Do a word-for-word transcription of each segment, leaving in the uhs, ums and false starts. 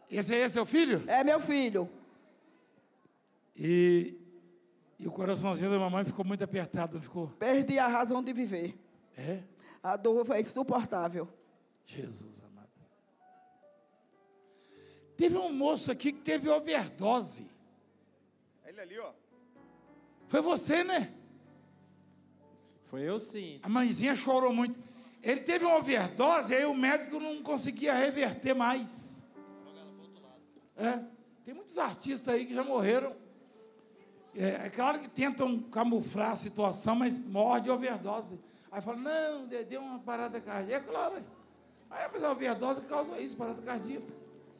Esse aí é seu filho? É meu filho. E, e o coraçãozinho da mamãe ficou muito apertado, não ficou? Perdi a razão de viver. É? A dor foi insuportável. Jesus amado. Teve um moço aqui que teve overdose. Ele ali, ó. Foi você, né? Foi eu sim. A mãezinha chorou muito. Ele teve uma overdose, aí o médico não conseguia reverter mais. É. Tem muitos artistas aí que já morreram. É, é claro que tentam camuflar a situação, mas morre de overdose. Aí fala, não, deu uma parada cardíaca. Claro, ué. Aí, mas a overdose causa isso, parada cardíaca.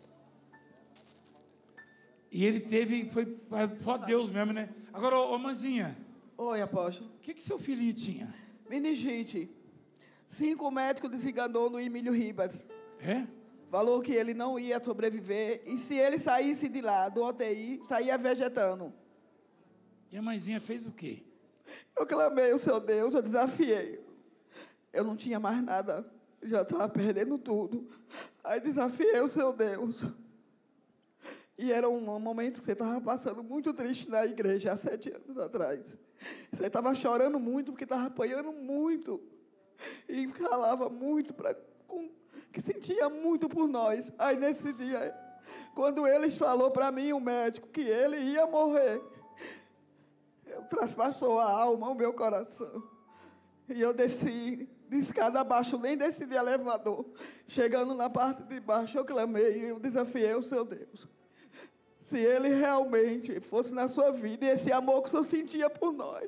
E ele teve, foi só Deus mesmo, né? Agora, ô, ô mãezinha. Oi, apóstolo. O que que seu filhinho tinha? Meningite. Cinco médicos desenganou no Emílio Ribas. É? Falou que ele não ia sobreviver. E se ele saísse de lá, do U T I, saía vegetando. E a mãezinha fez o quê? Eu clamei o seu Deus, eu desafiei. Eu não tinha mais nada. Eu já estava perdendo tudo. Aí desafiei o seu Deus. E era um momento que você estava passando muito triste na igreja, há sete anos atrás. Você estava chorando muito, porque estava apanhando muito. E falava muito, pra, com, que sentia muito por nós. Aí, nesse dia, quando eles falou para mim, o médico, que ele ia morrer, eu traspassou a alma, o meu coração. E eu desci de escada abaixo, nem desci de elevador. Chegando na parte de baixo, eu clamei e eu desafiei o seu Deus. Se ele realmente fosse na sua vida, e esse amor que o senhor sentia por nós,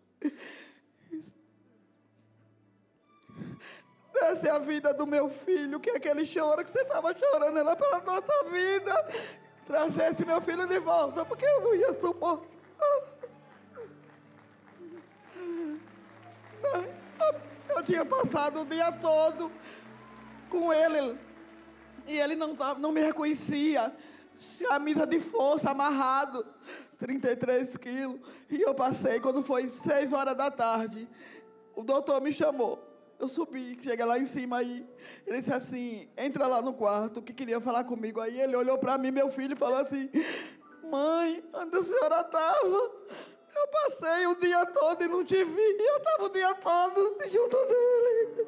desse a vida do meu filho, que aquele choro que você estava chorando era pela nossa vida, trazesse meu filho de volta, porque eu não ia suportar. Eu tinha passado o dia todo com ele e ele não, não me reconhecia. Camisa de força, amarrado, trinta e três quilos. E eu passei, quando foi seis horas da tarde, o doutor me chamou. Eu subi, cheguei lá em cima aí. Ele disse assim, entra lá no quarto, que queria falar comigo. Aí ele olhou para mim, meu filho, e falou assim, mãe, onde a senhora estava? Eu passei o dia todo e não te vi. E eu estava o dia todo junto dele.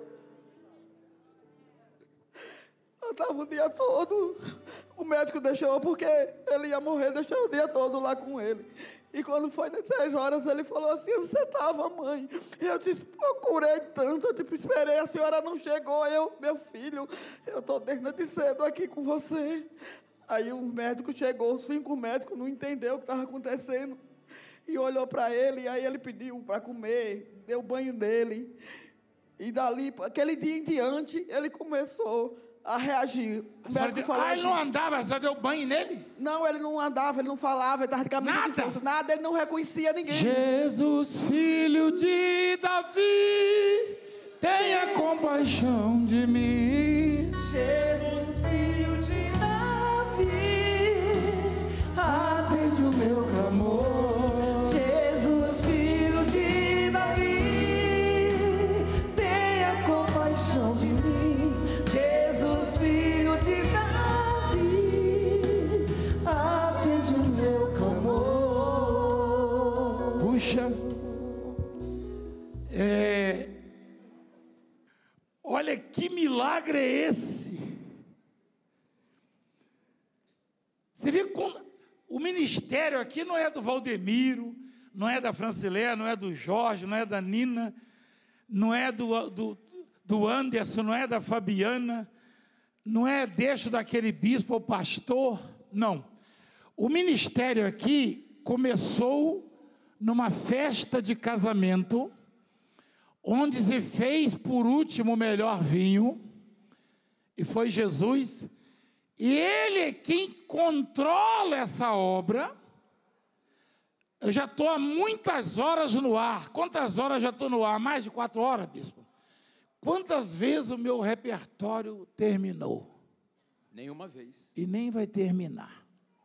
Eu estava o dia todo. O médico deixou, porque ele ia morrer, deixou o dia todo lá com ele. E quando foi nas seis horas, ele falou assim, onde você estava, mãe? E eu disse, procurei tanto, eu tipo, esperei, a senhora não chegou. Eu, meu filho, eu estou desde de cedo aqui com você. Aí o médico chegou, cinco médicos, não entendeu o que estava acontecendo. E olhou para ele, e aí ele pediu para comer, deu banho nele. E dali, aquele dia em diante, ele começou a reagir. O médico falou ah, ele assim, não andava, só deu banho nele? Não, ele não andava, ele não falava, ele estava de camisa Nada? de força. Nada, ele não reconhecia ninguém. Jesus, filho de Davi, tenha compaixão de mim. Jesus, filho de Davi, Atende o meu clamor. Jesus, filho de Davi, tenha compaixão de mim. Jesus, filho de Davi, atende o meu clamor. Puxa, é, olha que milagre é esse. Você vê como o ministério aqui não é do Valdemiro, não é da Francilé, não é do Jorge, não é da Nina, não é do, do, do Anderson, não é da Fabiana, não é deixo daquele bispo ou pastor, não. O ministério aqui começou numa festa de casamento, onde se fez por último o melhor vinho, e foi Jesus, e Ele é quem controla essa obra. Eu já estou há muitas horas no ar. Quantas horas já estou no ar? Mais de quatro horas, bispo? Quantas vezes o meu repertório terminou? Nenhuma vez. E nem vai terminar.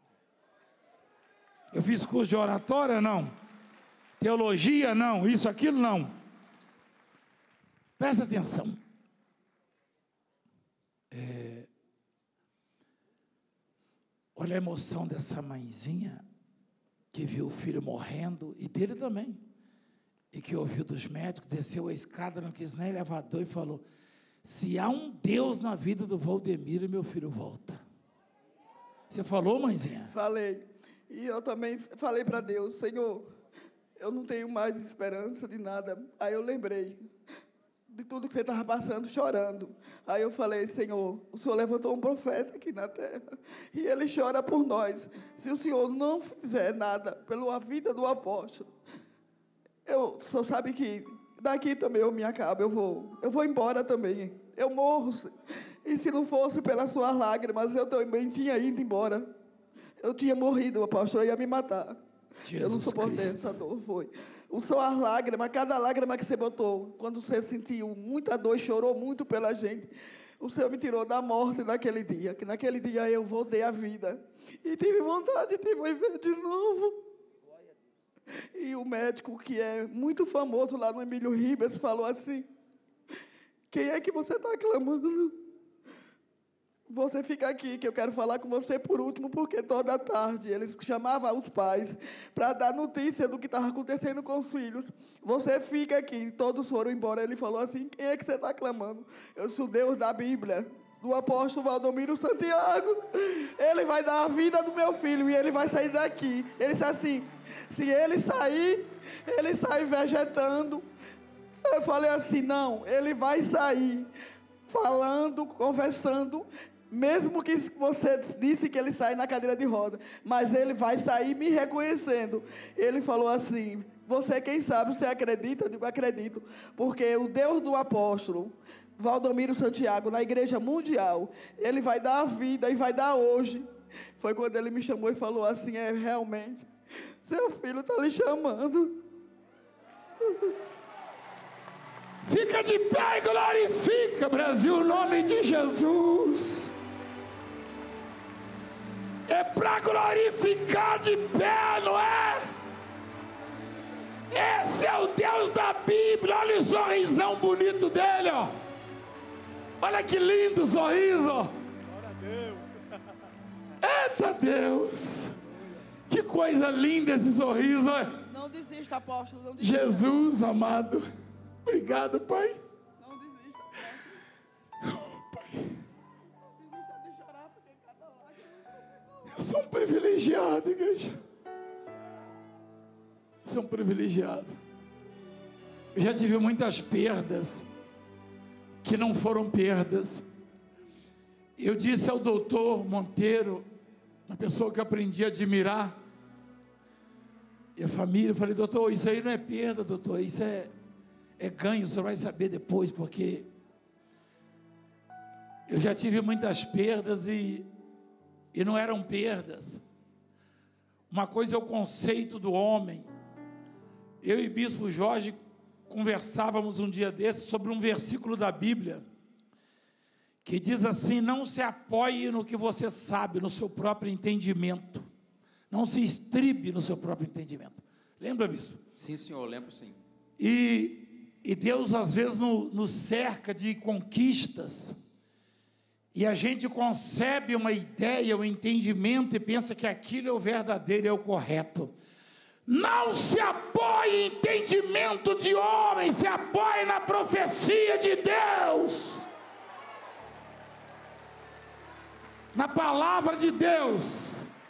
Eu fiz curso de oratória? Não. Teologia? Não. Isso, aquilo? Não. Presta atenção. É... Olha a emoção dessa mãezinha, que viu o filho morrendo, e dele também, e que ouviu dos médicos, desceu a escada, não quis nem elevador, e falou, se há um Deus na vida do Valdemiro, meu filho volta. Você falou, mãezinha? Falei. E eu também falei para Deus, Senhor, eu não tenho mais esperança de nada. Aí eu lembrei de tudo que você estava passando, chorando. Aí eu falei, Senhor, o Senhor levantou um profeta aqui na terra, e ele chora por nós. Se o Senhor não fizer nada pela vida do apóstolo, eu só sabe que daqui também eu me acabo, eu vou, eu vou embora também. Eu morro. E se não fosse pelas suas lágrimas, eu também tinha ido embora. Eu tinha morrido, o apóstolo ia me matar. Jesus eu não suportei Cristo. Essa dor, foi. O suas lágrimas, cada lágrima que você botou, quando você sentiu muita dor e chorou muito pela gente, o Senhor me tirou da morte naquele dia, que naquele dia eu voltei à vida. E tive vontade de viver de novo. E o médico, que é muito famoso lá no Emílio Ribas, falou assim, quem é que você está clamando? Você fica aqui, que eu quero falar com você por último, porque toda tarde eles chamavam os pais para dar notícia do que estava acontecendo com os filhos. Você fica aqui, todos foram embora. Ele falou assim, quem é que você está clamando? Eu sou o Deus da Bíblia, do apóstolo Valdomiro Santiago. Ele vai dar a vida do meu filho e ele vai sair daqui. Ele disse assim, se ele sair, ele sai vegetando. Eu falei assim, não, ele vai sair falando, conversando, mesmo que você disse que ele sai na cadeira de roda, mas ele vai sair me reconhecendo. Ele falou assim, você quem sabe, você acredita? Eu digo, acredito, porque o Deus do apóstolo Valdomiro Santiago, na igreja mundial, ele vai dar a vida e vai dar hoje. Foi quando ele me chamou e falou assim, é realmente, seu filho está lhe chamando. Fica de pé e glorifica, Brasil, o nome de Jesus. É para glorificar de pé, não é? Esse é o Deus da Bíblia. Olha o sorrisão bonito dele, ó. Olha que lindo o sorriso. Glória a Deus. Eita Deus. Que coisa linda esse sorriso, ó. Não desista, apóstolo, não desista. Jesus amado. Obrigado, Pai. Não desista, apóstolo. Oh, Pai. Não desista de chorar, porque cada lágrima... Eu sou um privilegiado, igreja. Sou um privilegiado. Eu já tive muitas perdas que não foram perdas. Eu disse ao doutor Monteiro, uma pessoa que eu aprendi a admirar, e a família, eu falei, doutor, isso aí não é perda, doutor, isso é, é ganho, o senhor vai saber depois, porque eu já tive muitas perdas e, e não eram perdas. Uma coisa é o conceito do homem. Eu e Bispo Jorge conversávamos um dia desses sobre um versículo da Bíblia, que diz assim, não se apoie no que você sabe, no seu próprio entendimento. Não se estribe no seu próprio entendimento. Lembra, bispo? Sim, senhor, lembro sim. E, e Deus às vezes nos, nos cerca de conquistas, e a gente concebe uma ideia, um entendimento, e pensa que aquilo é o verdadeiro, é o correto. Não se apoie em entendimento de homem, se apoie na profecia de Deus, na palavra de Deus.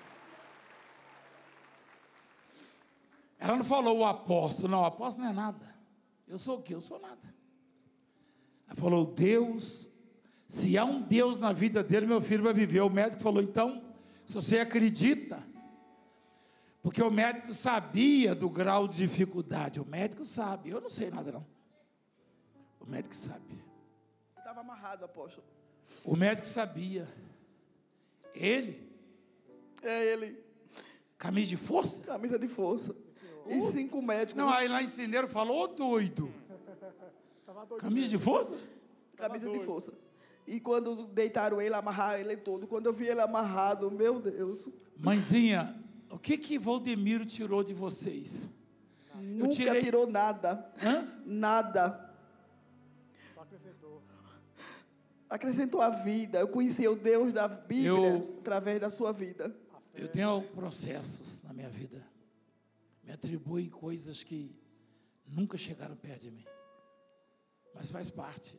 Ela não falou o apóstolo, não, o apóstolo não é nada. Eu sou o quê? Eu sou nada. Ela falou, Deus, se há um Deus na vida dele, meu filho vai viver. O médico falou, então, se você acredita, porque o médico sabia do grau de dificuldade, o médico sabe, eu não sei nada não. O médico sabe. Estava amarrado, apóstolo. O médico sabia. Ele? É ele. Camisa de força? Camisa de força. E cinco médicos. Não, aí lá em Cineiro falou, ô doido. Camisa de força? Camisa de força. E quando deitaram ele, amarraram ele todo. Quando eu vi ele amarrado, meu Deus. Mãezinha, o que que Valdemiro tirou de vocês? Nunca tirei... tirou nada. Hã? Nada. acrescentou a vida. Eu conheci o Deus da Bíblia Eu- através da sua vida. Eu tenho processos na minha vida. Me atribuem coisas que nunca chegaram perto de mim. Mas faz parte.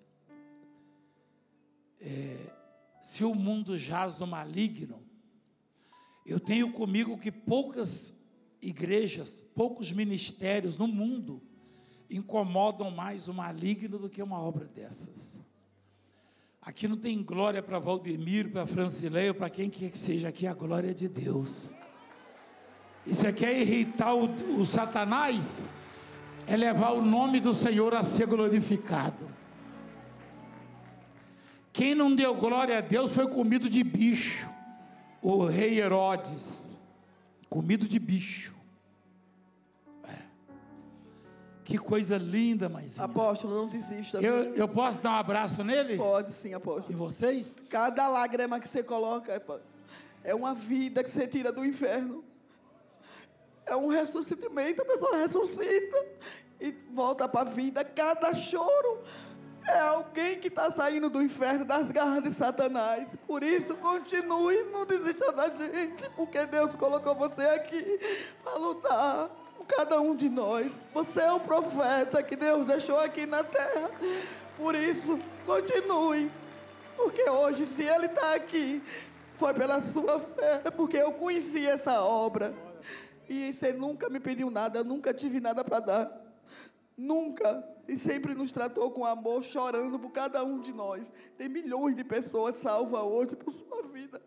É, se o mundo jaz no maligno, eu tenho comigo que poucas igrejas, poucos ministérios no mundo incomodam mais o maligno do que uma obra dessas. Aqui não tem glória para Valdemiro, para Francileia, para quem quer que seja, aqui é a glória de Deus. E você quer irritar o, o Satanás? É levar o nome do Senhor a ser glorificado. Quem não deu glória a Deus foi comido de bicho. O rei Herodes, comido de bicho. É. Que coisa linda, mãezinha. Apóstolo, não desista. Eu, eu posso dar um abraço nele? Pode sim, E apóstolo. vocês? Cada lágrima que você coloca é- é uma vida que você tira do inferno. É um ressuscitamento, a pessoa ressuscita e volta para a vida. Cada choro é alguém que está saindo do inferno, das garras de Satanás. Por isso, continue, não desista da gente, porque Deus colocou você aqui para lutar por cada um de nós. Você é o profeta que Deus deixou aqui na terra. Por isso, continue, porque hoje, se Ele está aqui, foi pela sua fé, porque eu conheci essa obra. E você nunca me pediu nada, eu nunca tive nada para dar. Nunca. E sempre nos tratou com amor, chorando por cada um de nós. Tem milhões de pessoas salvas hoje por sua vida.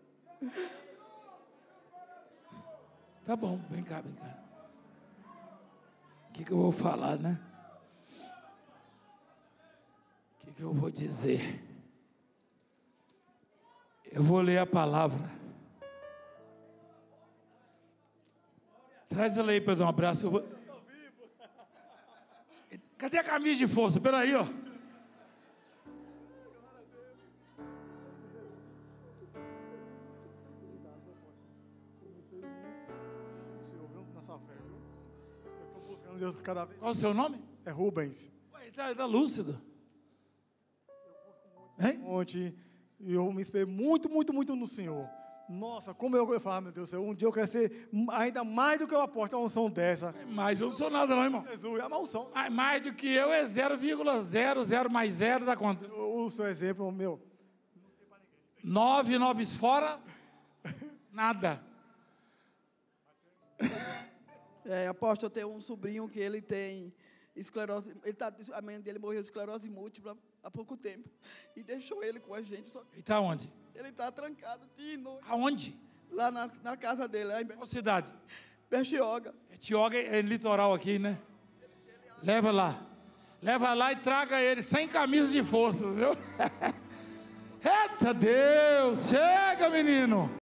Tá bom, vem cá, vem cá. O que, que eu vou falar, né? O que, que eu vou dizer? Eu vou ler a palavra. Traz ela aí para eu dar um abraço. Eu vou... Cadê a camisa de força? Espera aí, ó. Nessa fé, viu? Eu estou buscando Deus cada vez. Qual o seu nome? É Rubens. Ué, ele tá, tá lúcido. Hein? Ontem, e eu me espelhei muito, muito, muito no Senhor. Nossa, como eu, eu falava, meu Deus do céu, um dia eu quero ser ainda mais do que eu aposto uma unção dessa. Mas eu não sou nada não, irmão. Jesus, é uma unção. Ah, mais do que eu é zero vírgula zero zero mais zero da conta. O, o seu exemplo, meu. Nove, nove fora, nada. É, apóstolo, eu tenho um sobrinho que ele tem esclerose, ele tá, a mãe dele morreu de esclerose múltipla há pouco tempo. E deixou ele com a gente, só que E tá onde? ele está trancado dia e noite, Aonde? lá na, na casa dele, lá em Qual cidade? Bertioga. Tioga é litoral aqui, né? Leva lá. Leva lá e traga ele sem camisa de força, viu? Eita Deus! Chega, menino!